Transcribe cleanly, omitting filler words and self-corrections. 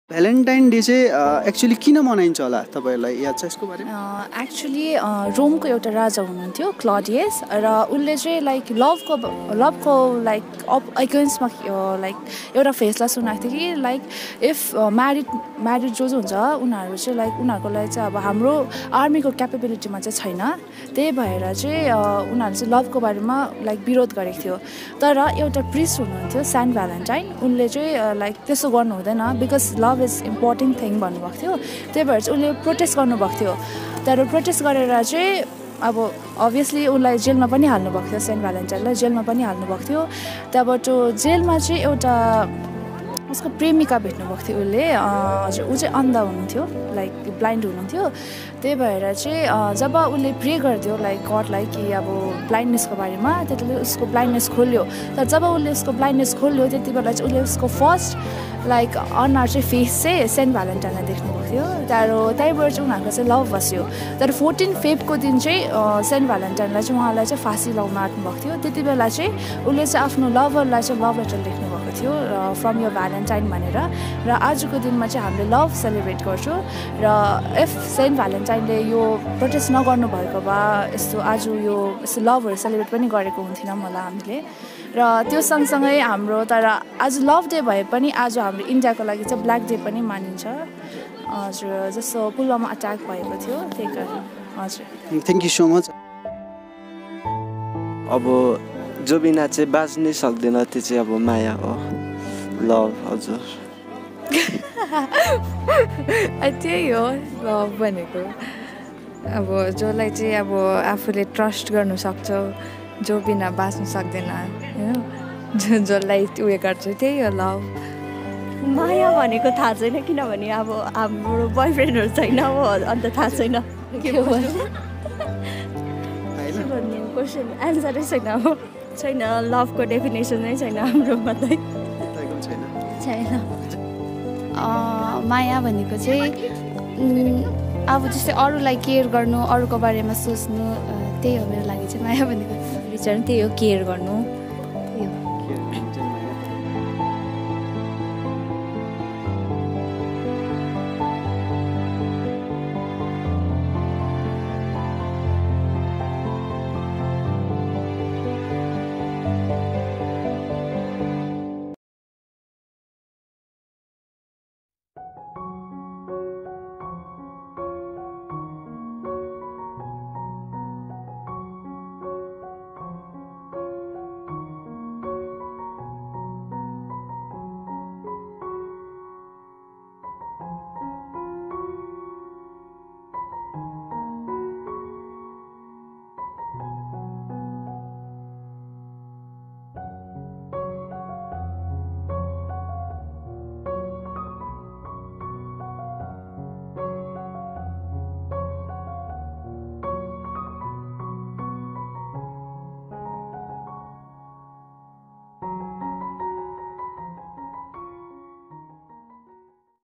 Valentine day चाहिँ actually किन मनाइन्छ होला तपाईहरुलाई याद छ यसको बारेमा? एक्चुअली रोमको एउटा राजा हुनुहुन्थ्यो क्लडियस र उनले चाहिँ लाइक लभको लाइक अगेन्स्टमा लाइक एउटा फैसला सुनाएको थियो कि लाइक इफ म्यारिड जो हुन्छ उनीहरू चाहिँ लाइक उनीहरूको लागि चाहिँ अब हाम्रो आर्मीको क्यापेबिलिटीमा चाहिँ छैन, त्यही भएर चाहिँ उनीहरू चाहिँ लभको बारेमा लाइक विरोध गरेको थियो। तर एउटा प्रिस्ट हुनुहुन्थ्यो सेन्ट भ्यालेन्टाइन, उनले चाहिँ लाइक त्यसो गर्नु हुँदैन because love is important thing भन्नुभएको थियो, त्यही भएर चाहिँ उसले प्रोटेस्ट गर्नुभएको थियो। तर प्रोटेस्ट गरेर चाहिँ अब अभियसली उसलाई जेलमा पनि हाल्नुभएको थियो, सेन्ट भ्यालेन्टाइनलाई जेलमा पनि हाल्नुभएको थियो। त्यहाँबाट जेलमा चाहिँ एउटा उसको प्रेमिका भेट्नुभएको थियो उसले, हजुर ऊ चाहिँ अन्धा हुनुहुन्थ्यो लाइक ब्लाइन्ड हुनुहुन्थ्यो, त्यही भएर चाहिँ जब उसले प्रे गरिदियो लाइक गडलाई कि अब ब्लाइन्डनेसको बारेमा, त्यति बेला उसको ब्लाइन्डनेस खोल्यो। तर जब उसले उसको ब्लाइन्डनेस खोल्यो त्यति बेला चाहिँ उसले उसको फर्स्ट लाइक अनुहार चाहिँ फेस चाहिँ सेन्ट भ्यालेन्टाइनलाई देख्नुभएको थियो। त्यहीँबाट चाहिँ उनीहरूको चाहिँ लभ बस्यो। तर 14 फेब्रुअरीको दिन चाहिँ सेन्ट भ्यालेन्टाइनलाई चाहिँ उहाँलाई चाहिँ फाँसी लगाउन आँट्नुभएको थियो। त्यति बेला चाहिँ उसले चाहिँ आफ्नो लभरलाई चाहिँ लभ लेटर लेख्नुभएको थियो फ्रम यो भ्यालेन्टाइन भनेर। र आजको दिनमा चाहिँ हामीले लभ सेलिब्रेट गर्छौँ। र इफ सेन्ट भ्यालेन्टाइनले यो प्रोटेस्ट नगर्नु भएको भए यस्तो आज यो यस्तो लभहरू सेलिब्रेट पनि गरेको हुन्थेनौँ होला हामीले। र त्यो सँगसँगै हाम्रो तर आज लभ डे भए पनि आज हाम्रो इन्डियाको लागि चाहिँ ब्ल्याक डे पनि मानिन्छ। हजुर जस्तो पुलवामा अट्याक भएको थियो त्यही कारण। हजुर थ्याङ्क यू सो मच। अब जो बिना चाहिँ बाँच्नै सक्दैन त्यो चाहिँ अब माया हो, लभ। हजुर त्यही हो लभ भनेको, अब जसलाई चाहिँ अब आफूले ट्रस्ट गर्नु सक्छ, जो बिना बाँच्नु सक्दैन होइन, जसलाई उयो गर्छ त्यही हो लभ। माया भनेको थाहा छैन किनभने अब हाम्रो बोयफ्रेन्डहरू छैन हो, अन्त थाहा छैन के भन्ने क्वेसन एन्सरै छैन हो, छैन लभको डेफिनेसन नै छैन हाम्रोमा चाहिँ छैन। माया भनेको चाहिँ अब जस्तै अरूलाई केयर गर्नु, अरूको बारेमा सोच्नु, त्यही हो मेरो लागि चाहिँ माया भनेको। विचार त्यही हो, केयर गर्नु।